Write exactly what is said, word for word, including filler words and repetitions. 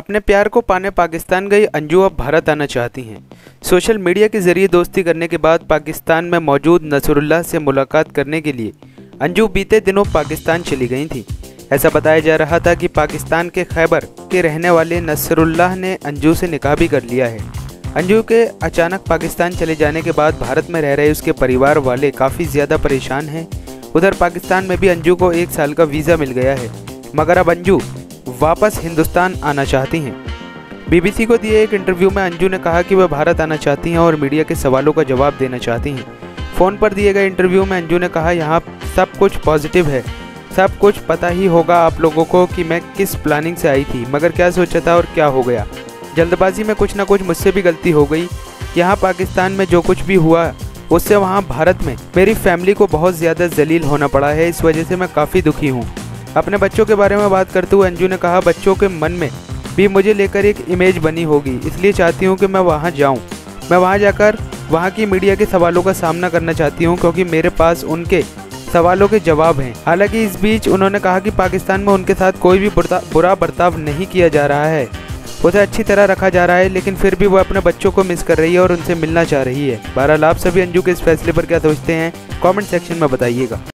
अपने प्यार को पाने पाकिस्तान गई अंजू अब भारत आना चाहती हैं। सोशल मीडिया के जरिए दोस्ती करने के बाद पाकिस्तान में मौजूद नसरुल्लाह से मुलाकात करने के लिए अंजू बीते दिनों पाकिस्तान चली गई थी। ऐसा बताया जा रहा था कि पाकिस्तान के खैबर के रहने वाले नसरुल्लाह ने अंजू से निकाह भी कर लिया है। अंजू के अचानक पाकिस्तान चले जाने के बाद भारत में रह रहे उसके परिवार वाले काफ़ी ज़्यादा परेशान हैं। उधर पाकिस्तान में भी अंजू को एक साल का वीज़ा मिल गया है, मगर अब अंजू वापस हिंदुस्तान आना चाहती हैं। बीबीसी को दिए एक इंटरव्यू में अंजू ने कहा कि वह भारत आना चाहती हैं और मीडिया के सवालों का जवाब देना चाहती हैं। फ़ोन पर दिए गए इंटरव्यू में अंजू ने कहा, यहाँ सब कुछ पॉजिटिव है, सब कुछ पता ही होगा आप लोगों को कि मैं किस प्लानिंग से आई थी, मगर क्या सोचा था और क्या हो गया। जल्दबाजी में कुछ ना कुछ मुझसे भी गलती हो गई। यहाँ पाकिस्तान में जो कुछ भी हुआ उससे वहाँ भारत में मेरी फैमिली को बहुत ज़्यादा जलील होना पड़ा है, इस वजह से मैं काफ़ी दुखी हूँ। अपने बच्चों के बारे में बात करते हुए अंजू ने कहा, बच्चों के मन में भी मुझे लेकर एक इमेज बनी होगी, इसलिए चाहती हूँ कि मैं वहाँ जाऊँ। मैं वहाँ जाकर वहाँ की मीडिया के सवालों का सामना करना चाहती हूँ, क्योंकि मेरे पास उनके सवालों के जवाब हैं। हालांकि इस बीच उन्होंने कहा कि पाकिस्तान में उनके साथ कोई भी बुरा बर्ताव नहीं किया जा रहा है, उसे अच्छी तरह रखा जा रहा है, लेकिन फिर भी वो अपने बच्चों को मिस कर रही है और उनसे मिलना चाह रही है। बहरहाल आप सभी अंजू के इस फैसले पर क्या सोचते हैं, कमेंट सेक्शन में बताइएगा।